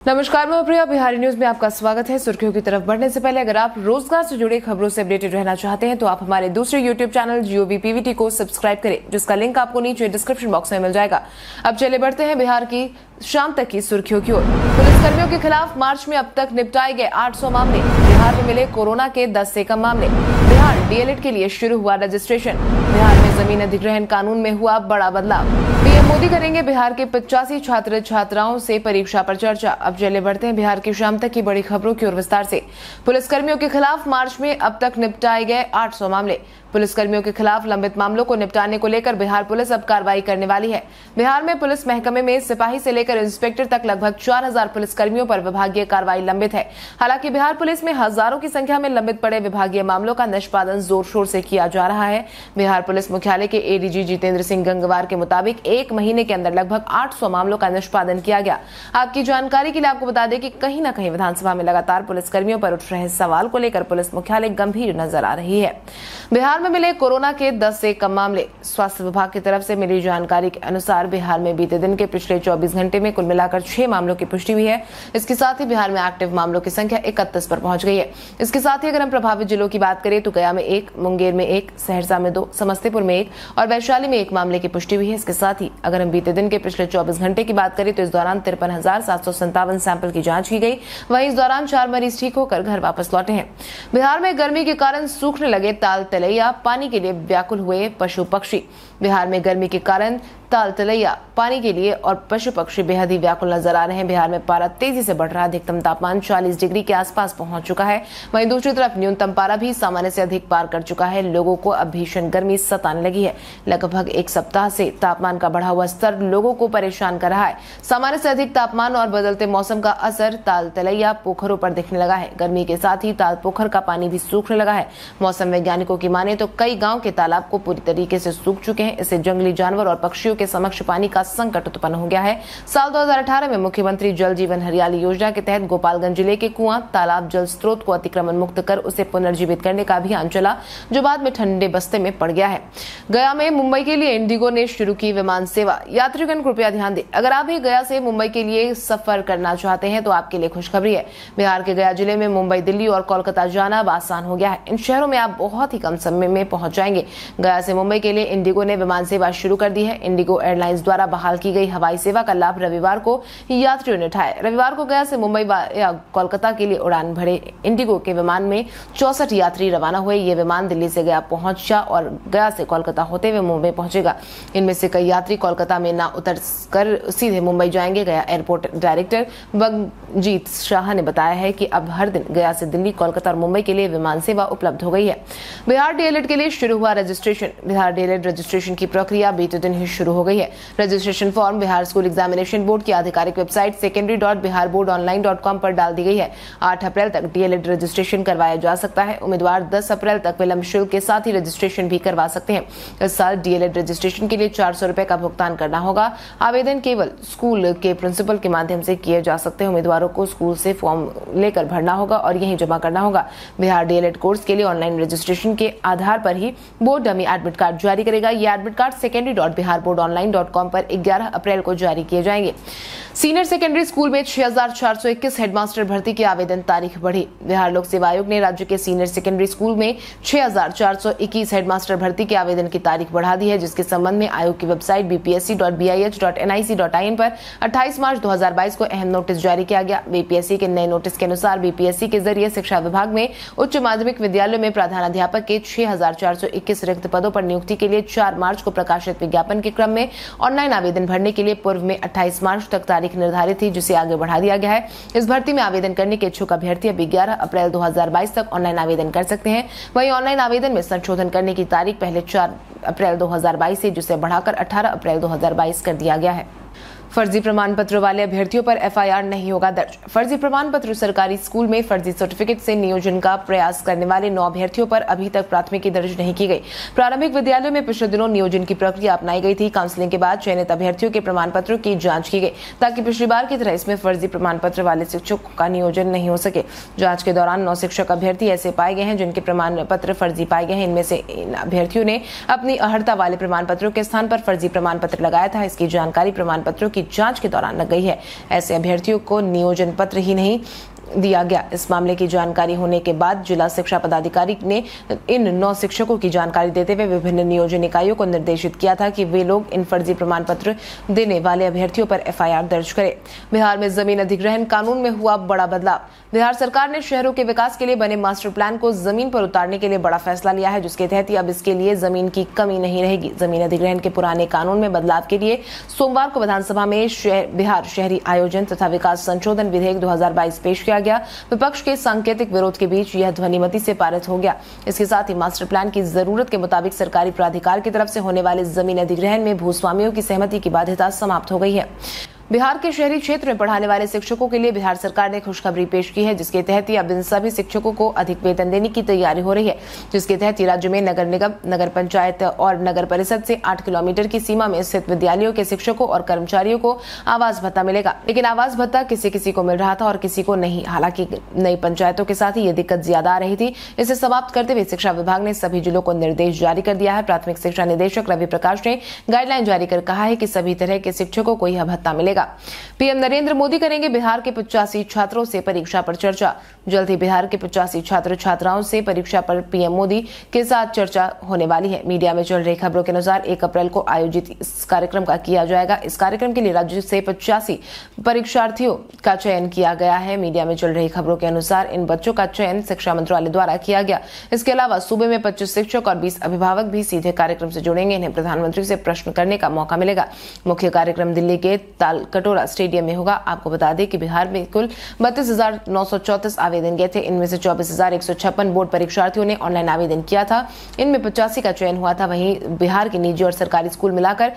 नमस्कार, मैं प्रिया। बिहारी न्यूज में आपका स्वागत है। सुर्खियों की तरफ बढ़ने से पहले अगर आप रोजगार से जुड़ी खबरों से अपडेटेड रहना चाहते हैं तो आप हमारे दूसरे यूट्यूब चैनल GOV-PVT को सब्सक्राइब करें, जिसका लिंक आपको नीचे डिस्क्रिप्शन बॉक्स में मिल जाएगा। अब चले बढ़ते हैं बिहार की शाम तक की सुर्खियों की ओर। पुलिसकर्मियों के खिलाफ मार्च में अब तक निपटाए गए 800 मामले। बिहार में मिले कोरोना के 10 से कम मामले। बिहार DLED के लिए शुरू हुआ रजिस्ट्रेशन। बिहार में जमीन अधिग्रहण कानून में हुआ बड़ा बदलाव। पीएम मोदी करेंगे बिहार के 85 छात्र छात्राओं से परीक्षा पर चर्चा। अब चले बढ़ते हैं बिहार की शाम तक की बड़ी खबरों की ओर विस्तार से। पुलिसकर्मियों के खिलाफ मार्च में अब तक निपटाए गए 800 मामले। पुलिसकर्मियों के खिलाफ लंबित मामलों को निपटाने को लेकर बिहार पुलिस अब कार्रवाई करने वाली है। बिहार में पुलिस महकमे में सिपाही से लेकर इंस्पेक्टर तक लगभग 4000 पुलिसकर्मियों पर विभागीय कार्रवाई लंबित है। हालांकि बिहार पुलिस में हजारों की संख्या में लंबित पड़े विभागीय मामलों का निष्पादन जोर शोर से किया जा रहा है। बिहार पुलिस मुख्यालय के ADG जितेंद्र सिंह गंगवार के मुताबिक एक महीने के अंदर लगभग 800 मामलों का निष्पादन किया गया। आपकी जानकारी के लिए आपको बता दें कि कहीं न कहीं विधानसभा में लगातार पुलिसकर्मियों पर उठ रहे सवाल को लेकर पुलिस मुख्यालय गंभीर नजर आ रही है। बिहार में मिले कोरोना के 10 से कम मामले। स्वास्थ्य विभाग की तरफ से मिली जानकारी के अनुसार बिहार में बीते दिन के पिछले 24 घंटे में कुल मिलाकर 6 मामलों की पुष्टि हुई है। इसके साथ ही बिहार में एक्टिव मामलों की संख्या 31 पर पहुंच गई है। इसके साथ ही अगर हम प्रभावित जिलों की बात करें तो गया में 1, मुंगेर में 1, सहरसा में 2, समस्तीपुर में 1 और वैशाली में 1 मामले की पुष्टि हुई है। इसके साथ ही अगर हम बीते दिन के पिछले 24 घंटे की बात करें तो इस दौरान 53,757 सैंपल की जांच की गई। वहीं इस दौरान 4 मरीज ठीक होकर घर वापस लौटे हैं। बिहार में गर्मी के कारण सूखने लगे ताल तलैया, पानी के लिए व्याकुल हुए पशु पक्षी। बिहार में गर्मी के कारण ताल तलैया, पानी के लिए और पशु पक्षी बेहद ही व्याकुल नजर आ रहे हैं। बिहार में पारा तेजी से बढ़ रहा है। अधिकतम तापमान 40 डिग्री के आसपास पहुंच चुका है। वहीं दूसरी तरफ न्यूनतम पारा भी सामान्य से अधिक पार कर चुका है। लोगों को अब भीषण गर्मी सताने लगी है। लगभग एक सप्ताह से तापमान का बढ़ा हुआ स्तर लोगों को परेशान कर रहा है। सामान्य से अधिक तापमान और बदलते मौसम का असर ताल तलैया पोखरों पर दिखने लगा है। गर्मी के साथ ही ताल पोखर का पानी भी सूखने लगा है। मौसम वैज्ञानिकों की माने तो कई गाँव के तालाब को पूरी तरीके से सूख चुके हैं। इससे जंगली जानवर और पक्षियों के समक्ष पानी का संकट उत्पन्न हो गया है। साल 2018 में मुख्यमंत्री जल जीवन हरियाली योजना के तहत गोपालगंज जिले के कुआं, तालाब, जल स्रोत को अतिक्रमण मुक्त कर उसे पुनर्जीवित करने का अभियान चला, जो बाद में ठंडे बस्ते में पड़ गया है। गया में मुंबई के लिए इंडिगो ने शुरू की विमान सेवा। यात्रीगण कृपया ध्यान दें, अगर आप भी गया से मुंबई के लिए सफर करना चाहते हैं तो आपके लिए खुशखबरी है। बिहार के गया जिले में मुंबई, दिल्ली और कोलकाता जाना अब आसान हो गया है। इन शहरों में आप बहुत ही कम समय में पहुंच जाएंगे। गया से मुंबई के लिए इंडिगो ने विमान सेवा शुरू कर दी है। इंडिगो एयरलाइंस द्वारा बहाल की गई हवाई सेवा का लाभ रविवार को यात्रियों ने उठाया। रविवार को गया से मुंबई या कोलकाता के लिए उड़ान भरे इंडिगो के विमान में 64 यात्री रवाना हुए। ये विमान दिल्ली से गया पहुंचा और गया से कोलकाता होते हुए मुंबई पहुंचेगा। इनमें से कई यात्री कोलकाता में न उतर कर सीधे मुंबई जाएंगे। गया एयरपोर्ट डायरेक्टर बगजीत शाह ने बताया है कि अब हर दिन गया से दिल्ली, कोलकाता और मुंबई के लिए विमान सेवा उपलब्ध हो गई है। बिहार DLED के लिए शुरू हुआ रजिस्ट्रेशन। बिहार DLED रजिस्ट्रेशन की प्रक्रिया बीते दिन ही शुरू हो गई है। Registration form Bihar school examination board की आधिकारिक वेबसाइट secondary.biharboardonline.com पर डाल दी गई है। 8 अप्रैल तक DLED रजिस्ट्रेशन करवाया जा सकता है। उम्मीदवार 10 अप्रैल तक विलंब शुल्क के साथ ही रजिस्ट्रेशन भी करवा सकते हैं। इस साल DLED रजिस्ट्रेशन के लिए 400 रुपए का भुगतान करना होगा। आवेदन केवल स्कूल के प्रिंसिपल के माध्यम से किए जा सकते हैं। उम्मीदवारों को स्कूल से फॉर्म लेकर भरना होगा और यहीं जमा करना होगा। बिहार DLED कोर्स के लिए ऑनलाइन रजिस्ट्रेशन के आधार पर ही बोर्ड डमी एडमिट कार्ड जारी करेगा। ये एडमिट कार्ड secondary.biharboardonline.com पर 11 अप्रैल को जारी किए जाएंगे। सीनियर सेकेंडरी स्कूल में 6421 हेडमास्टर भर्ती की आवेदन तारीख बढ़ी। बिहार लोक सेवा आयोग ने राज्य के सीनियर सेकेंडरी स्कूल में 6421 हेडमास्टर भर्ती के आवेदन की तारीख बढ़ा दी है, जिसके संबंध में आयोग की वेबसाइट bpsc.bih.nic.in पर 28 मार्च 2022 को अहम नोटिस जारी किया गया। बीपीएससी के नए नोटिस के अनुसार बीपीएससी के जरिए शिक्षा विभाग में उच्च माध्यमिक विद्यालयों में प्रधानाध्यापक के 6421 रिक्त पदों पर नियुक्ति के लिए 4 मार्च को प्रकाशित विज्ञापन के क्रम में ऑनलाइन आवेदन भरने के लिए पूर्व में 28 मार्च तक तारीख निर्धारित थी, जिसे आगे बढ़ा दिया गया है। इस भर्ती में आवेदन करने के इच्छुक अभ्यर्थी अब 11 अप्रैल 2022 तक ऑनलाइन आवेदन कर सकते हैं। वहीं ऑनलाइन आवेदन में संशोधन करने की तारीख पहले 4 अप्रैल 2022 से, जिसे बढ़ाकर 18 अप्रैल 2022 कर दिया गया है। फर्जी प्रमाण पत्र वाले अभ्यर्थियों पर एफआईआर नहीं होगा दर्ज। फर्जी प्रमाण पत्र सरकारी स्कूल में फर्जी सर्टिफिकेट से नियोजन का प्रयास करने वाले 9 अभ्यर्थियों पर अभी तक प्राथमिकी दर्ज नहीं की गई। प्रारंभिक विद्यालयों में पिछले दिनों नियोजन की प्रक्रिया अपनाई गई थी। काउंसलिंग के बाद चयनित अभ्यर्थियों के प्रमाण पत्रों की जांच की गई, ताकि पिछली बार की तरह इसमें फर्जी प्रमाण पत्र वाले शिक्षकों का नियोजन नहीं हो सके। जांच के दौरान 9 शिक्षक अभ्यर्थी ऐसे पाए गए हैं जिनके प्रमाण पत्र फर्जी पाए गए हैं। इनमें से इन अभ्यर्थियों ने अपनी अर्हता वाले प्रमाण पत्रों के स्थान पर फर्जी प्रमाण पत्र लगाया था। इसकी जानकारी प्रमाण पत्रों की की जांच के दौरान लग गई है। ऐसे अभ्यर्थियों को नियोजन पत्र ही नहीं दिया गया। इस मामले की जानकारी होने के बाद जिला शिक्षा पदाधिकारी ने इन 9 शिक्षकों की जानकारी देते हुए विभिन्न नियोजन इकाइयों को निर्देशित किया था कि वे लोग इन फर्जी प्रमाण पत्र देने वाले अभ्यर्थियों पर एफआईआर दर्ज करें। बिहार में जमीन अधिग्रहण कानून में हुआ बड़ा बदलाव। बिहार सरकार ने शहरों के विकास के लिए बने मास्टर प्लान को जमीन पर उतारने के लिए बड़ा फैसला लिया है, जिसके तहत अब इसके लिए जमीन की कमी नहीं रहेगी। जमीन अधिग्रहण के पुराने कानून में बदलाव के लिए सोमवार को विधानसभा में बिहार शहरी आयोजन तथा विकास संशोधन विधेयक 2022 पेश किया गया। विपक्ष के सांकेतिक विरोध के बीच यह ध्वनिमति से पारित हो गया। इसके साथ ही मास्टर प्लान की जरूरत के मुताबिक सरकारी प्राधिकार की तरफ से होने वाले जमीन अधिग्रहण में भूस्वामियों की सहमति की बाध्यता समाप्त हो गई है। बिहार के शहरी क्षेत्र में पढ़ाने वाले शिक्षकों के लिए बिहार सरकार ने खुशखबरी पेश की है, जिसके तहत ही अब इन सभी शिक्षकों को अधिक वेतन देने की तैयारी हो रही है। जिसके तहत ही राज्य में नगर निगम, नगर पंचायत और नगर परिषद से 8 किलोमीटर की सीमा में स्थित विद्यालयों के शिक्षकों और कर्मचारियों को आवास भत्ता मिलेगा। लेकिन आवास भत्ता किसी किसी को मिल रहा था और किसी को नहीं। हालांकि नई पंचायतों के साथ ही ये दिक्कत ज्यादा आ रही थी। इसे समाप्त करते हुए शिक्षा विभाग ने सभी जिलों को निर्देश जारी कर दिया है। प्राथमिक शिक्षा निदेशक रवि प्रकाश ने गाइडलाइन जारी कर कहा है कि सभी तरह के शिक्षकों को यह भत्ता मिलेगा। पीएम नरेंद्र मोदी करेंगे बिहार के 85 छात्रों से परीक्षा पर चर्चा। जल्द ही बिहार के 85 छात्र छात्राओं से परीक्षा पर पीएम मोदी के साथ चर्चा होने वाली है। मीडिया में चल रही खबरों के अनुसार 1 अप्रैल को आयोजित इस कार्यक्रम का किया जाएगा। इस कार्यक्रम के लिए राज्य से 85 परीक्षार्थियों का चयन किया गया है। मीडिया में चल रही खबरों के अनुसार इन बच्चों का चयन शिक्षा मंत्रालय द्वारा किया गया। इसके अलावा सूबे में 25 शिक्षक और 20 अभिभावक भी सीधे कार्यक्रम से जुड़ेंगे। इन्हें प्रधानमंत्री से प्रश्न करने का मौका मिलेगा। मुख्य कार्यक्रम दिल्ली के तालकटोरा स्टेडियम में होगा। आपको बता दें कि बिहार में कुल 32,934 आवेदन गए थे। इनमें से 24,156 बोर्ड परीक्षार्थियों ने ऑनलाइन आवेदन किया था। इनमें 85 का चयन हुआ था। वहीं बिहार के निजी और सरकारी स्कूल मिलाकर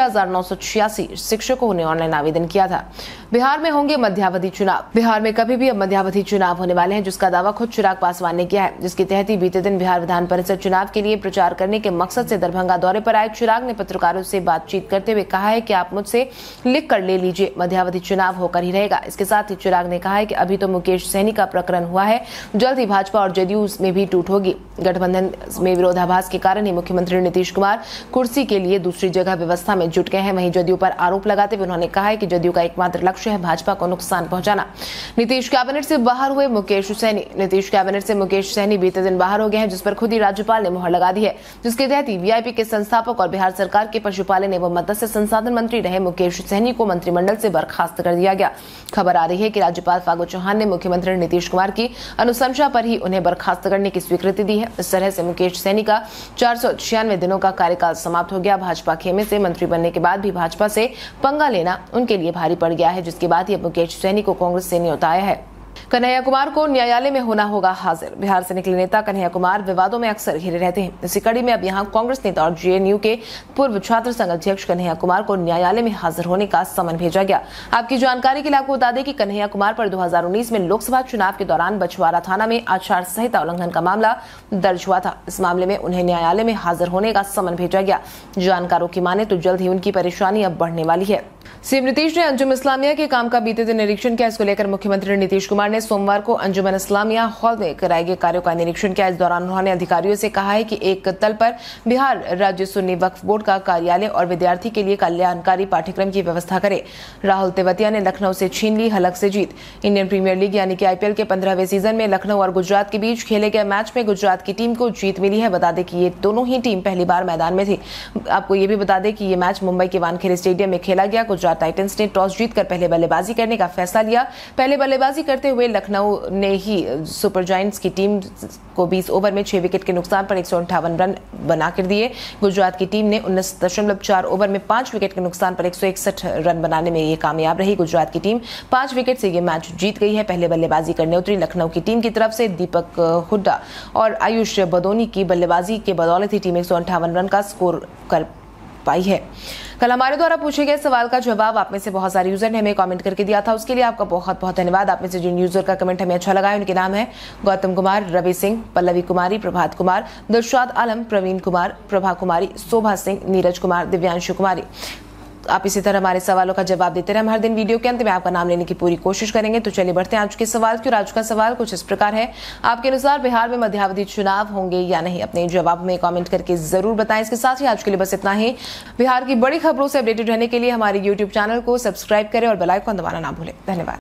6,986 शिक्षकों ने ऑनलाइन आवेदन किया था। बिहार में होंगे मध्यावधि चुनाव। बिहार में कभी भी अब मध्यावधि चुनाव होने वाले हैं, जिसका दावा खुद चिराग पासवान ने किया है। जिसके तहत ही बीते दिन बिहार विधान परिषद चुनाव के लिए प्रचार करने के मकसद से दरभंगा दौरे पर आए चिराग ने पत्रकारों से बातचीत करते हुए कहा है कि आप मुझसे लिख कर ले लीजिए, मध्यावधि चुनाव होकर ही रहेगा। इसके साथ ही चिराग ने कहा है कि अभी तो मुकेश सहनी का प्रकरण हुआ है, जल्द ही भाजपा और जदयू में भी टूट होगी। गठबंधन में विरोधाभास के कारण ही मुख्यमंत्री नीतीश कुमार कुर्सी के लिए दूसरी जगह व्यवस्था में जुट गए हैं। वहीं जदयू पर आरोप लगाते हुए उन्होंने कहा है कि जदयू का एकमात्र लक्ष्य है भाजपा को नुकसान पहुंचाना। नीतीश कैबिनेट से बाहर हुए मुकेश सहनी। नीतीश कैबिनेट से मुकेश सहनी बीते दिन बाहर हो गए हैं, जिस पर खुद ही राज्यपाल ने मुहर लगा दी है। जिसके तहत ही वीआईपी के संस्थापक और बिहार सरकार के पशुपालन एवं मत्स्य संसाधन मंत्री रहे मुकेश सहनी को मंत्रिमंडल से बर्खास्त कर दिया गया। खबर आ रही है कि राज्यपाल फागू चौहान ने मुख्यमंत्री नीतीश कुमार की अनुशंसा पर ही उन्हें बर्खास्त करने की स्वीकृति दी है। इस तरह से मुकेश सहनी का 496 दिनों का कार्यकाल समाप्त हो गया। भाजपा खेमे से मंत्री बनने के बाद भी भाजपा से पंगा लेना उनके लिए भारी पड़ गया है, जिसके बाद ही मुकेश सहनी को कांग्रेस से न्योता आया है। कन्हैया कुमार को न्यायालय में होना होगा हाजिर। बिहार से निकले नेता कन्हैया कुमार विवादों में अक्सर घिरे रहते हैं। इसी कड़ी में अब यहां कांग्रेस नेता और जेएनयू के पूर्व छात्र संघ अध्यक्ष कन्हैया कुमार को न्यायालय में हाजिर होने का समन भेजा गया। आपकी जानकारी के लिए आपको बता दें कि कन्हैया कुमार पर 2019 में लोकसभा चुनाव के दौरान बछवाड़ा थाना में आचार संहिता उल्लंघन का मामला दर्ज हुआ था। इस मामले में उन्हें न्यायालय में हाजिर होने का समन भेजा गया। जानकारों की माने तो जल्द ही उनकी परेशानी अब बढ़ने वाली है। सीएम नीतीश ने अंजुम इस्लामिया के काम का बीते दिन निरीक्षण किया। इसको लेकर मुख्यमंत्री नीतीश कुमार ने सोमवार को अंजुमन इस्लामिया हॉल में कराए गए कार्यों का निरीक्षण किया। इस दौरान उन्होंने अधिकारियों से कहा है कि एक तल पर बिहार राज्य सुन्नी वक्फ बोर्ड का कार्यालय और विद्यार्थी के लिए कल्याणकारी पाठ्यक्रम की व्यवस्था करे। राहुल तेवतिया ने लखनऊ से छीन ली हलक से जीत। इंडियन प्रीमियर लीग यानी कि आईपीएल के 15वें सीजन में लखनऊ और गुजरात के बीच खेले गए मैच में गुजरात की टीम को जीत मिली है। बता दें कि ये दोनों ही टीम पहली बार मैदान में थी। आपको ये भी बता दें कि ये मैच मुंबई के वानखेड़े स्टेडियम में खेला गया। गुजरात टाइटंस ने टॉस जीतकर पहले बल्लेबाजी करने का फैसला लिया। पहले बल्लेबाजी करते हुए लखनऊ ने ही सुपर जायंट्स की टीम को 20 ओवर में 6 विकेट के नुकसान पर 158 रन बनाकर दिए। गुजरात की टीम ने 19.4 ओवर में 5 विकेट के नुकसान पर 161 रन बनाने में ये कामयाब रही। गुजरात की टीम 5 विकेट से ये मैच जीत गई है। पहले बल्लेबाजी करने उतरी लखनऊ की टीम की तरफ से दीपक हुड्डा और आयुष बदोनी की बल्लेबाजी के बदौलत ही टीम 158 रन का स्कोर कर पाई है। कल हमारे द्वारा पूछे गए सवाल का जवाब आप में से बहुत सारे यूजर ने हमें कमेंट करके दिया था। उसके लिए आपका बहुत बहुत धन्यवाद। आप में से जिन यूजर का कमेंट हमें अच्छा लगा है उनके नाम है गौतम कुमार, रवि सिंह, पल्लवी कुमारी, प्रभात कुमार, दिलशाद आलम, प्रवीण कुमार, प्रभा कुमारी, शोभा सिंह, नीरज कुमार, दिव्यांशु कुमारी। आप इसी तरह हमारे सवालों का जवाब देते रहे। हम हर दिन वीडियो के अंत में आपका नाम लेने की पूरी कोशिश करेंगे। तो चलिए बढ़ते हैं आज के सवाल की। और आज का सवाल कुछ इस प्रकार है, आपके अनुसार बिहार में मध्यावधि चुनाव होंगे या नहीं? अपने जवाब में कमेंट करके जरूर बताएं। इसके साथ ही आज के लिए बस इतना ही। बिहार की बड़ी खबरों से अपडेटेड रहने के लिए हमारे यूट्यूब चैनल को सब्सक्राइब करें और बेल आइकन दबाना ना भूलें। धन्यवाद।